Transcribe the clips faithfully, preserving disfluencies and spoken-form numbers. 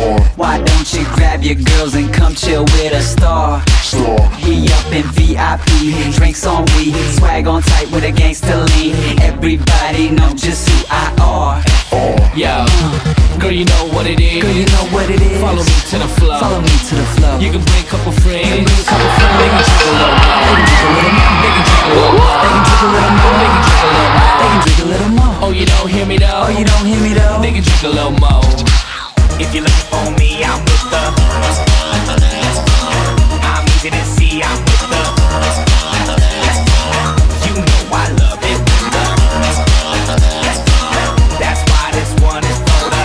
Why don't you grab your girls and come chill with a star? He up in V I P, drinks on weed, swag on tight with a gangster lean. Everybody know just who I are. Yo, girl, you know what it is. Girl, you know what it is. Follow me to the flow. Follow me to the flow. You can bring a couple friends. You can bring a couple friends. They can drink a little more. They can drink a little more. They can drink a little more. They can drink a little more. They can drink a little more. Oh, you don't hear me though. Oh, you don't hear me though. They can drink a little more. If you're looking for me, I'm with the. I'm easy to see, I'm with the. You know I love it with the. That's why this one is for the.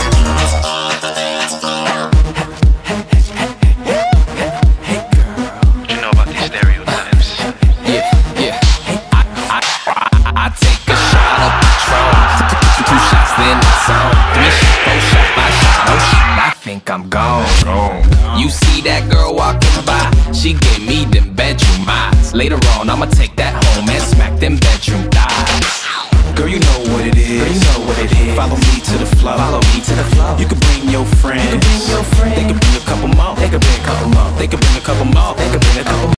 Hey girl, You know about these stereotypes. Yeah, yeah. I, I, I, I take a shot of Patron. Two shots, then it's on. Three shots, four shots, five shots. Oh shit, I think I'm gone. You see that girl walking by? She gave me them bedroom eyes. Later on, I'ma take that home and smack them bedroom thighs. girl, you know what it is. Girl, you know what it is. Follow me to the flow. Follow me to the flow. You can bring your friends. You can bring your friends. They can bring a couple more. They can bring a couple more. They can bring a couple more. They can bring a couple